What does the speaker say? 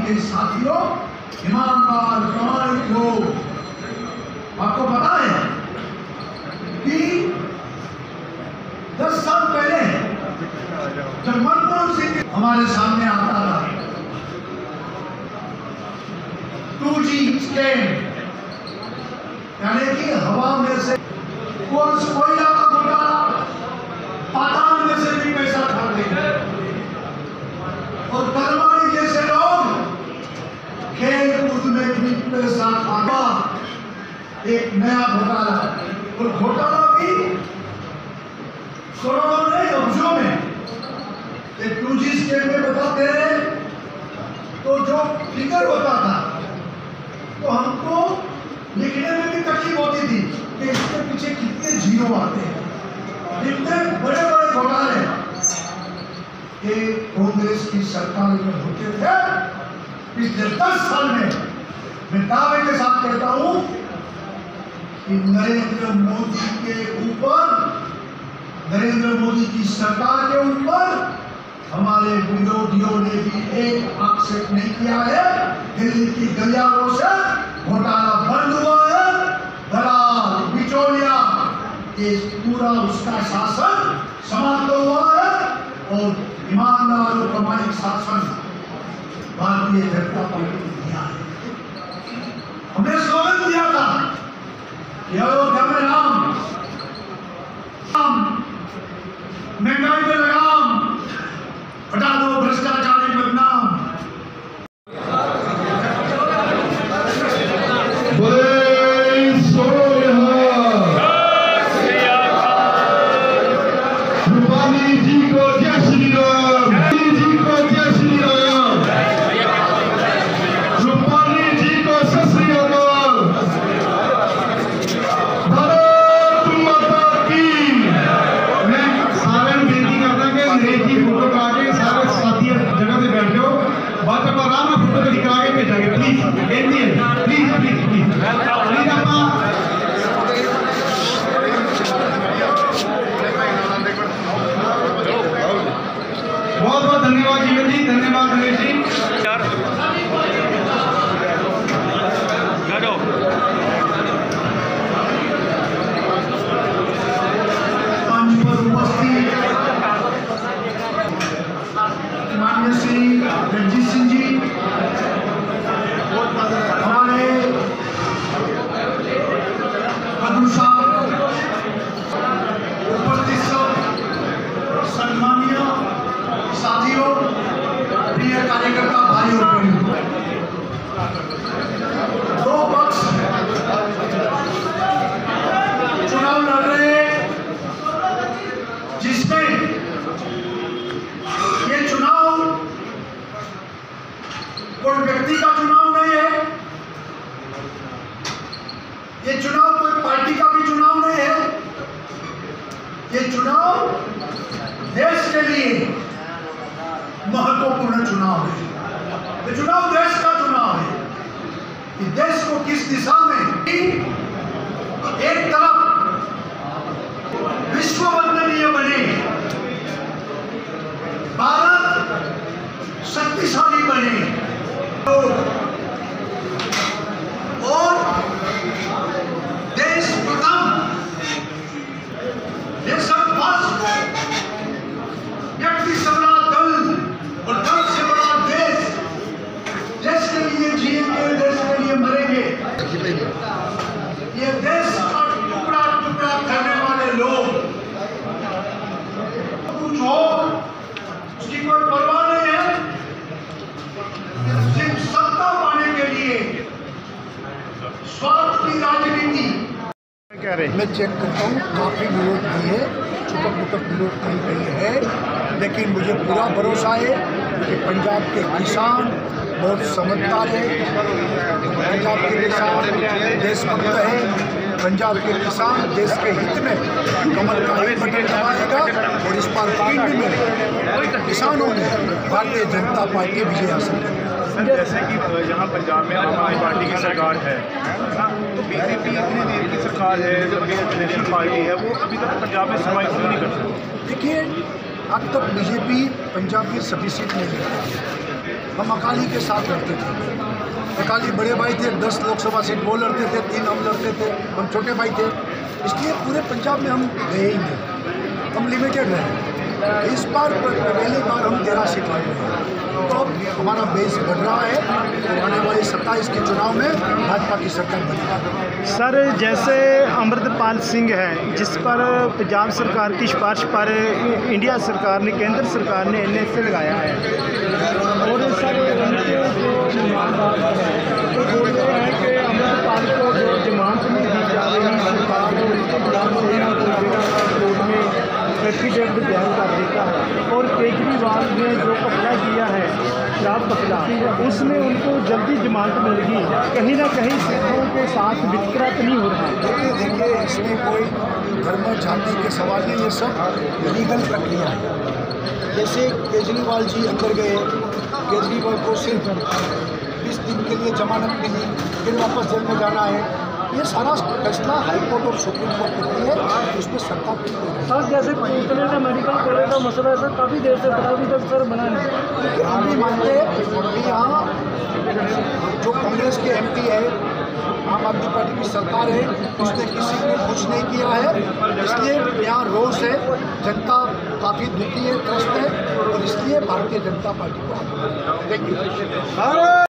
के साथियों, ईमानदार प्रामाणिक लोग, आपको पता है कि 10 साल पहले जब मनमोहन सिंह हमारे सामने आता था 2G स्कैम, यानी कि हवा में से कोयला का घोटाला, पाताल में से भी पैसा खाते हैं, और परवानी जैसे लोग खेल कूद में भी पैसा खाना, एक नया घोटाला, और घोटाला भी करोड़ों नहीं अब्जों में। एक 2G स्कैम में बताते हैं तो जो फिगर होता था तो हमको लिखने में भी तकलीफ होती थी कि इसके पीछे कितने जीरो आते हैं, कितने बड़े बड़े घोटाले ये कांग्रेस की सरकार में होते थे। पिछले 10 साल में मैं दावे के साथ कहता हूं कि नरेंद्र मोदी के ऊपर, नरेंद्र मोदी की सरकार के ऊपर हमारे विरोधियों ने भी एक आक्षेप नहीं किया है। दिल्ली की गलियारों से घोटाला बंद हुआ है, दलाल बिचौलिया ये पूरा उसका शासन समाप्त हुआ है, और ईमानदार और प्रामाणिक शासन भारतीय जनता पार्टी ने दिया है। हमने स्लोगन दिया था कि अयोध्या में राम, महंगाई पे लगाम, हटा दो भ्रष्टाचारी बदनाम। रूपानी जी को जय श्री राम, जी को जय श्री राम, रूपानी जी को सत श्री अकाल। भारत माता की। मैं सारे बेनती करता कि अंग्रेज जी फोटो करा के सारे साथी जगह से बैठ जाओ, बाद में आराम में फोटो दिखा के भेजेंगे। प्लीज बेनती है, प्लीज प्लीज प्लीज प्लीज आप बहुत बहुत धन्यवाद जीवन जी, धन्यवाद गणेश जी। मंच पर उपस्थित माननीय श्री रणजीत सिंह जी, हमारे मधु साहब, उपस्थित सब सम्मानीय साथियों, प्रिय कार्यकर्ता भाइयों और बहनों, दो पक्ष चुनाव लड़ रहे हैं, जिसमें ये चुनाव कोई व्यक्ति का चुनाव नहीं है, ये चुनाव कोई पार्टी का भी चुनाव नहीं है, ये चुनाव देश के लिए महत्वपूर्ण चुनाव है। ये चुनाव देश का चुनाव है कि देश को किस दिशा में, एक तरफ विश्व वंदनीय बने, भारत शक्तिशाली बने, और देश प्रथम, नेशन फर्स्ट, व्यक्ति से बड़ा दल और दल से बड़ा देश, देश के लिए जिएंगे, देश के लिए मरेंगे। ये देश का टुकड़ा टुकड़ा करने वाले लोग, कुछ हो उसकी कोई परवाह नहीं है, सिर्फ सत्ता पाने के लिए स्वार्थ की राजनीति। मैं चेक करता हूँ, काफ़ी विरोध नहीं है, छुटक मुटक विरोध नहीं गई है, लेकिन मुझे पूरा भरोसा है कि पंजाब के किसान बहुत समझदार है, पंजाब के किसान देशभक्त है, पंजाब के किसान देश के हित में कमल का एक बटन दबाएगा, और इस बार पिंड में किसानों ने भारतीय जनता पार्टी विजय हासिल करेगी। जैसे कि यहाँ पंजाब में आम आदमी पार्टी की सरकार है, तो बीजेपी इतनी देर की सरकार है, जो नेशनल पार्टी है, वो अभी तक पंजाब में सर्वाइव नहीं कर सकती। देखिए, अब तक बीजेपी पंजाब की सभी सीट नहीं जीती, हम अकाली के साथ लड़ते थे। अकाली बड़े भाई थे, 10 लोकसभा सीट वो लड़ते थे, 3 हम लड़ते थे, हम छोटे भाई थे। इसलिए पूरे पंजाब में हम गए ही नहीं, हम लिमिटेड रहे। इस बार पहली बार हम 13 सीट लड़ रहे हैं, तो अब हमारा बेस बढ़ रहा है। तो आने वाले 27 के चुनाव में भाजपा की सरकार बनेगी। सर, जैसे अमृतपाल सिंह है जिस पर पंजाब सरकार की सिफारिश पर इंडिया सरकार ने, केंद्र सरकार ने NSA लगाया है, और सर उनके जो ईमानदार हैं तो बोल रहे हैं कि अमृतपाल को जो जमानत नहीं दी जा रही सरकार ने उसके खिलाफ कोर्ट में एफिडेविट बयान कर देता है, और केजरीवाल ने जो कपड़ा किया है शराब कपड़ा, उसमें उनको जल्दी जमानत मिलेगी। कहीं ना कहीं सिखों के साथ वितकरा तो नहीं हो रहा है। देखिए, इसमें कोई धर्म जाति के सवाल नहीं, ये सब लीगल प्रक्रिया है। जैसे केजरीवाल जी अंदर गए, केजरीवाल को सिर्फ 20 दिन के लिए जमानत मिली, फिर वापस जेल में जाना है। ये सारा फैसला हाईकोर्ट और सुप्रीम कोर्ट करती है, उसमें सरकार की सर, जैसे पूछने का मेडिकल कॉलेज का मसला है सर, काफ़ी देर से बड़ा, अभी तक सर बना नहीं। लेकिन हम भी मानते हैं कि यहाँ जो कांग्रेस के MP है, आम आदमी पार्टी की सरकार है, उसने किसी ने कुछ नहीं किया है। इसलिए यहाँ रोष है, जनता काफ़ी दुखी है, त्रस्त है, और इसलिए भारतीय जनता पार्टी को थैंक यू।